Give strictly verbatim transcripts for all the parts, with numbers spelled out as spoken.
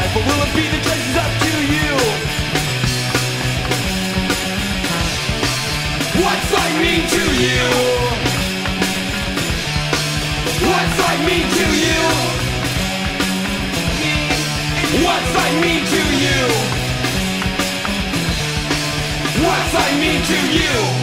life, or will it be the choices up to you? What's life mean to you? What's life mean to you? What's life mean to you? What's life mean to you?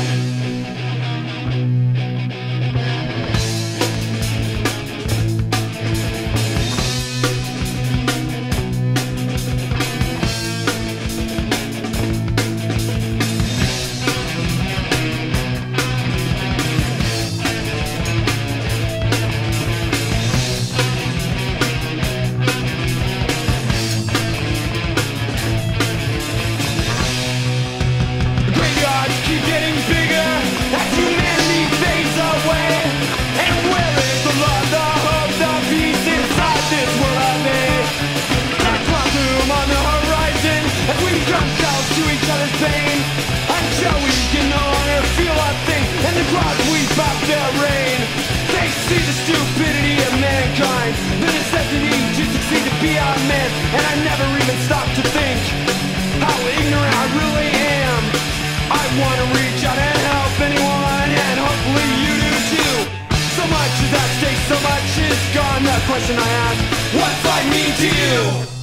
Pain, until we can no longer feel our thing, and the crowds weep out their rain. They see the stupidity of mankind, the necessity to succeed to be our man, and I never even stop to think how ignorant I really am. I want to reach out and help anyone, and hopefully you do too. So much is at stake, so much is gone. The question I ask, what's life mean to you?